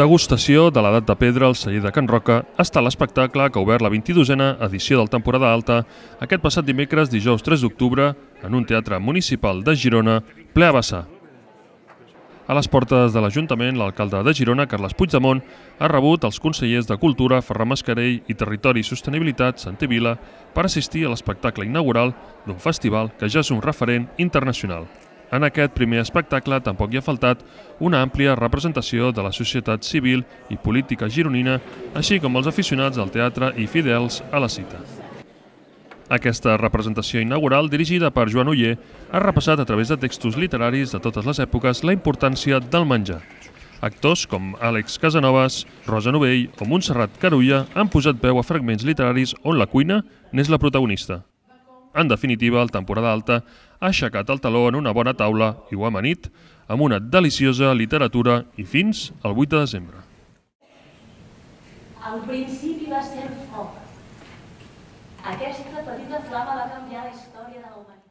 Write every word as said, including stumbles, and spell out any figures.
Degustació de l'edat de pedra al celler de Can Roca està l'espectacle que ha obert la vint-i-dosena edició del Temporada Alta aquest passat dimecres, dijous tres d'octubre, en un teatre municipal de Girona, ple a vessar. A les portes de l'Ajuntament, l'alcalde de Girona, Carles Puigdemont, ha rebut els consellers de Cultura, Ferran Mascarell, i Territori i Sostenibilitat, Santi Vila, per assistir a l'espectacle inaugural d'un festival que ja és un referent internacional. En aquest primer espectacle tampoc hi ha faltat una àmplia representació de la societat civil i política gironina, així com els aficionats al teatre i fidels a la cita. Aquesta representació inaugural, dirigida per Joan Oller, ha repassat a través de textos literaris de totes les èpoques la importància del menjar. Actors com Àlex Casanovas, Rosa Novell o Montserrat Carulla han posat veu a fragments literaris on la cuina n'és la protagonista. En definitiva, el Temporada Alta ha aixecat el taló en una bona taula i ho ha amanit amb una deliciosa literatura i fins al vuit de desembre. Al principi va ser el foc. Aquesta petita flama va canviar la història de la humanitat.